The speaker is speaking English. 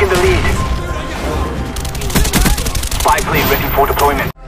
taken the lead. Spy plane ready for deployment.